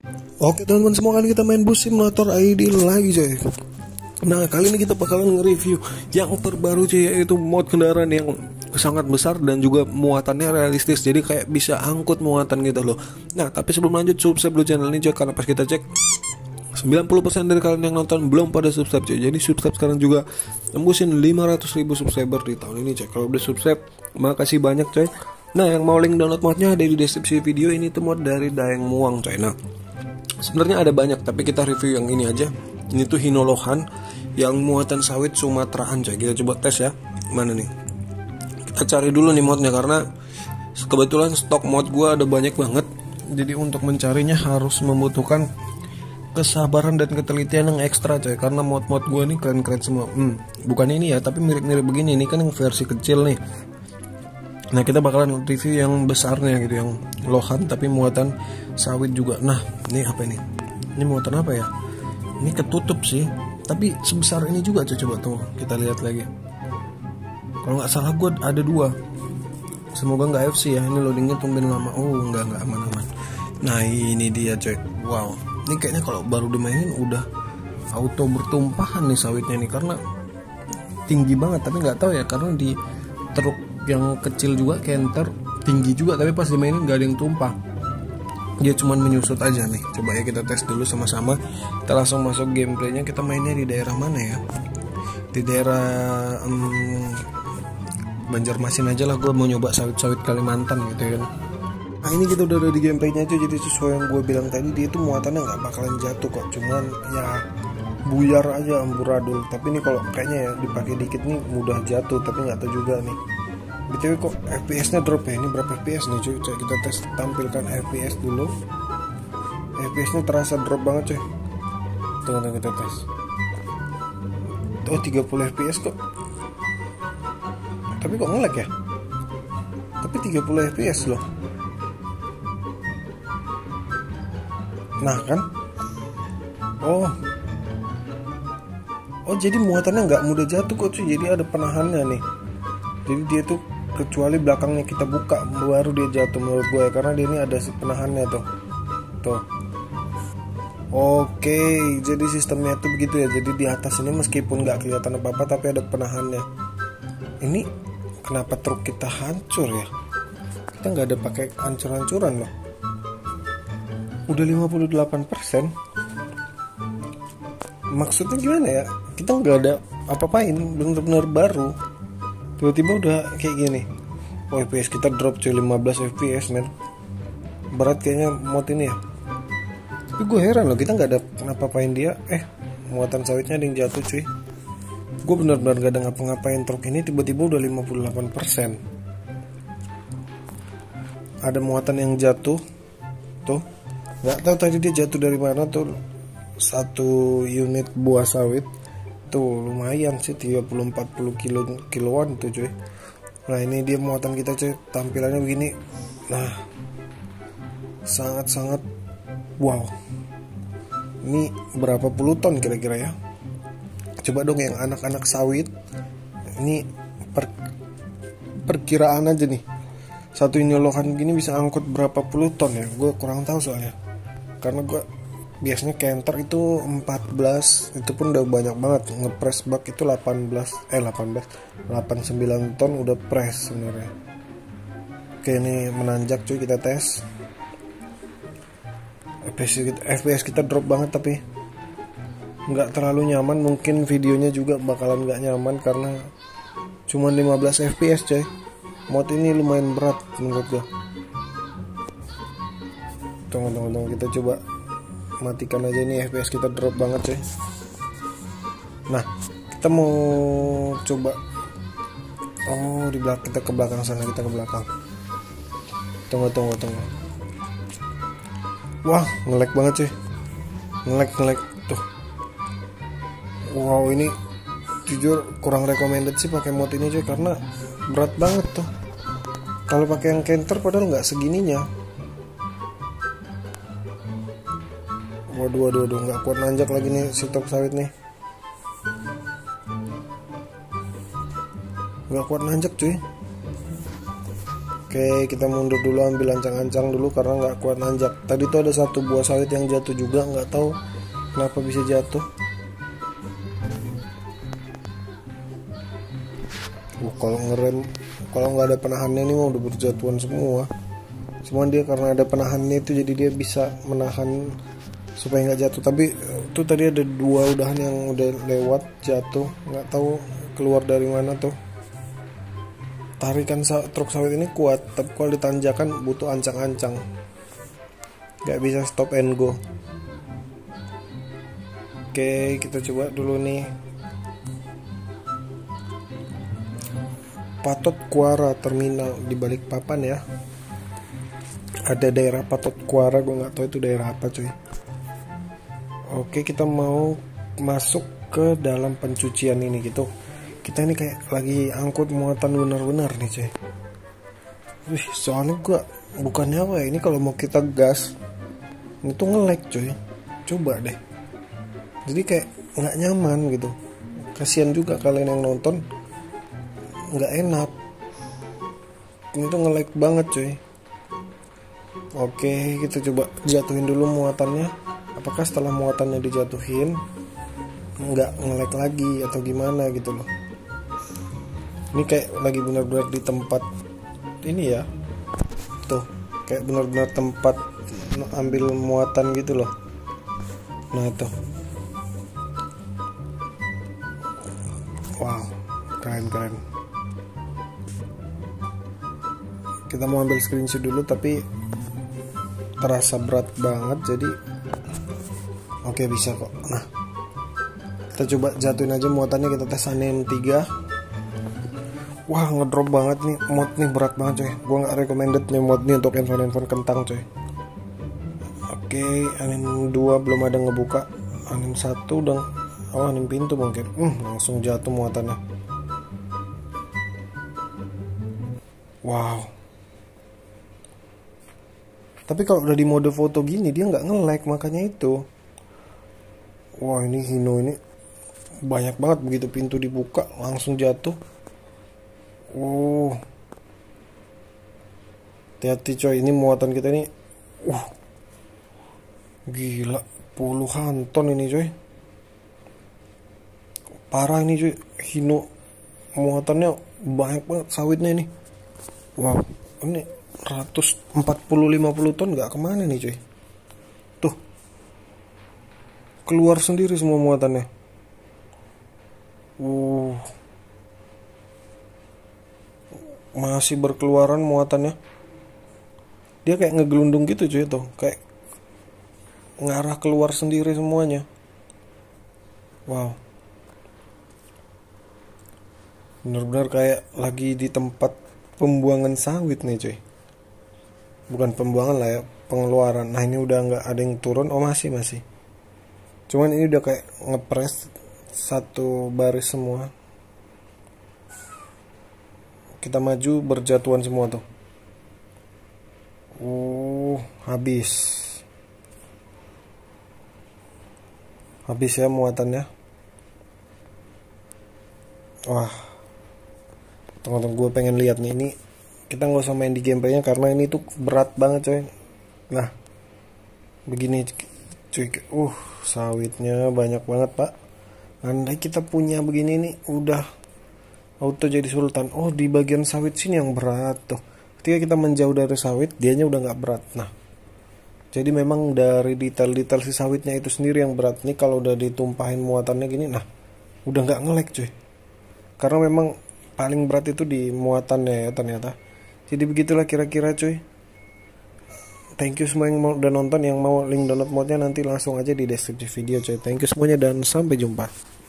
Oke teman-teman semua, kali kita main Bus Simulator ID lagi coy. Nah kali ini kita bakalan nge-review yang terbaru coy, yaitu mod kendaraan yang sangat besar dan juga muatannya realistis. Jadi kayak bisa angkut muatan gitu loh. Nah tapi sebelum lanjut, subscribe dulu channel ini coy, karena pas kita cek 90% dari kalian yang nonton belum pada subscribe coy. Jadi subscribe sekarang juga, tembusin 500.000 subscriber di tahun ini coy. Kalau udah subscribe, makasih banyak coy. Nah yang mau link download modnya ada di deskripsi video. Ini tuh mod dari Daeng Muang coy. Nah sebenarnya ada banyak, tapi kita review yang ini aja. Ini tuh Hinolohan yang muatan sawit Sumateraan coy. Kita coba tes ya. Mana nih? Kita cari dulu nih modnya, karena kebetulan stok mod gua ada banyak banget. Jadi untuk mencarinya harus membutuhkan kesabaran dan ketelitian yang ekstra coy, karena mod-mod gua nih keren-keren semua. Bukan ini ya, tapi mirip-mirip begini. Ini kan yang versi kecil nih. Nah kita bakalan review yang besarnya gitu, yang lohan tapi muatan sawit juga. Nah ini apa ini? Ini muatan apa ya? Ini ketutup sih, tapi sebesar ini juga coba tuh kita lihat lagi. Kalau nggak salah gue ada dua. Semoga nggak FC ya. Ini loadingnya tumben lama. Oh nggak aman-aman. Nah ini dia coy. Wow. Ini kayaknya kalau baru dimainin udah auto bertumpahan nih sawitnya nih, karena tinggi banget. Tapi nggak tahu ya, karena di truk yang kecil juga Canter tinggi juga, tapi pas dimainin nggak ada yang tumpah, dia cuman menyusut aja nih. Coba ya kita tes dulu sama-sama. Kita langsung masuk gameplaynya. Kita mainnya di daerah mana ya? Di daerah Banjarmasin aja lah. Gue mau nyoba sawit-sawit Kalimantan gitu kan. Nah ini kita udah ada di gameplaynya aja. Jadi sesuai yang gue bilang tadi, dia itu muatannya nggak bakalan jatuh kok, cuman ya buyar aja, amburadul. Tapi ini kalau kayaknya ya dipakai dikit nih mudah jatuh, tapi nggak tahu juga nih. BTW kok FPS nya drop ya. Ini berapa FPS nih cuy? Coba kita tes, tampilkan FPS dulu. FPS nya terasa drop banget cuy. Tunggu kita tes. Oh 30 FPS kok. Tapi kok nge-lag ya? Tapi 30 FPS loh. Nah kan. Oh jadi muatannya nggak mudah jatuh kok cuy. Jadi ada penahannya nih. Jadi dia tuh kecuali belakangnya kita buka baru dia jatuh menurut gue, karena dia ini ada penahannya tuh. Oke, jadi sistemnya tuh begitu ya. Jadi di atas ini meskipun nggak kelihatan apa-apa, tapi ada penahannya. Ini kenapa truk kita hancur ya? Kita nggak ada pakai hancur-hancuran loh. Udah 58%. Maksudnya gimana ya? Kita nggak ada apa-apain, bener-bener baru. Tiba-tiba udah kayak gini. Oh FPS kita drop cuy, 15 FPS men. Berat kayaknya mod ini ya. Tapi gue heran loh, kita gak ada ngapa-ngapain dia. Muatan sawitnya ada yang jatuh cuy. Gue benar-benar gak ada ngapa-ngapain truk ini, tiba-tiba udah 58%. Ada muatan yang jatuh. Tuh gak tahu tadi dia jatuh dari mana tuh. Satu unit buah sawit tuh lumayan sih, 30-40 kiloan tuh cuy. Nah ini dia muatan kita cuy, tampilannya begini. Nah sangat-sangat wow. Ini berapa puluh ton kira-kira ya? Coba dong yang anak-anak sawit. Ini perkiraan aja nih, satu Hinolohan gini bisa angkut berapa puluh ton ya? Gue kurang tahu soalnya, karena gue biasanya Canter itu 14, itu pun udah banyak banget. Ngepres bak itu 89 ton udah press sebenarnya. Oke ini menanjak cuy, kita tes. FPS kita drop banget, tapi nggak terlalu nyaman. Mungkin videonya juga bakalan nggak nyaman karena cuma 15 FPS coy. Mod ini lumayan berat menurut gua. Tunggu kita coba matikan aja nih, FPS kita drop banget coy. Nah kita mau coba di belakang, kita ke belakang sana, kita ke belakang. Tunggu. Wah nge-lag banget cuy, nge-lag tuh. Wow ini jujur kurang recommended sih pakai mod ini cuy, karena berat banget tuh. Kalau pakai yang Canter padahal nggak segininya. Waduh nggak kuat nanjak lagi nih si truk sawit nih. Nggak kuat nanjak cuy. Oke, kita mundur dulu, ambil ancang-ancang dulu karena nggak kuat nanjak. Tadi tuh ada satu buah sawit yang jatuh juga, nggak tahu kenapa bisa jatuh. Kalau ngerem, kalau nggak ada penahannya ini mah udah berjatuhan semua. Cuman dia karena ada penahannya itu jadi dia bisa menahan supaya nggak jatuh. Tapi tuh tadi ada dua udahan yang udah lewat jatuh, nggak tahu keluar dari mana tuh. Tarikan truk sawit ini kuat, tapi kalau ditanjakan butuh ancang-ancang, nggak bisa stop and go. Oke, kita coba dulu nih. Patot Kuara terminal di Balikpapan ya. Ada daerah Patot Kuara, gue nggak tahu itu daerah apa cuy. Oke, kita mau masuk ke dalam pencucian ini gitu. Kita ini kayak lagi angkut muatan benar-benar nih cuy. Soalnya gua bukannya apa ya, ini kalau mau kita gas ini tuh nge-lag cuy. Coba deh. Jadi kayak nggak nyaman gitu. Kasihan juga kalian yang nonton, nggak enak. Ini tuh nge-lag banget cuy. Oke, kita coba jatuhin dulu muatannya. Apakah setelah muatannya dijatuhin nggak nge-lag lagi atau gimana gitu loh. Ini kayak lagi benar-benar di tempat ini ya. Tuh, kayak benar-benar tempat ambil muatan gitu loh. Nah, tuh. Wow, keren. Kita mau ambil screenshot dulu tapi terasa berat banget jadi oke, bisa kok. Nah, kita coba jatuhin aja muatannya, kita tes anem 3. Wah, ngedrop banget nih, mod nih berat banget coy. Gue nggak recommended nih mod nih untuk handphone kentang coy. Oke, anem 2 belum ada ngebuka. Anem 1 udah, anem pintu mungkin. Langsung jatuh muatannya. Wow. Tapi kalau udah di mode foto gini dia nggak nge-lag, makanya itu. Wah, ini Hino ini banyak banget, begitu pintu dibuka langsung jatuh. Hati-hati coy, ini muatan kita ini gila, puluhan ton ini coy. Parah ini coy, Hino muatannya banyak banget sawitnya ini. Wow, ini 140-50 ton gak kemana nih coy. Tuh, keluar sendiri semua muatannya. Masih berkeluaran muatannya. Dia kayak ngegelundung gitu cuy tuh, kayak ngarah keluar sendiri semuanya. Wow, benar-benar kayak lagi di tempat pembuangan sawit nih cuy. Bukan pembuangan lah ya, pengeluaran. Nah, ini udah nggak ada yang turun. Oh, masih cuman ini udah kayak ngepres satu baris semua. Kita maju, berjatuhan semua tuh. Habis ya muatannya. Wah, teman-teman, gue pengen lihat nih, ini kita nggak usah main di gameplaynya karena ini tuh berat banget coy. Nah, begini cuy, sawitnya banyak banget pak. Andai kita punya begini nih udah auto jadi sultan. Oh, di bagian sawit sini yang berat tuh. Ketika kita menjauh dari sawit, dianya udah nggak berat. Nah, jadi memang dari detail-detail si sawitnya itu sendiri yang berat. Nih kalau udah ditumpahin muatannya gini, nah udah nggak nge-lag cuy. Karena memang paling berat itu di muatannya ya ternyata. Jadi begitulah kira-kira cuy. Thank you semua yang udah nonton. Yang mau link download modnya nanti langsung aja di deskripsi video cuy. Thank you semuanya dan sampai jumpa.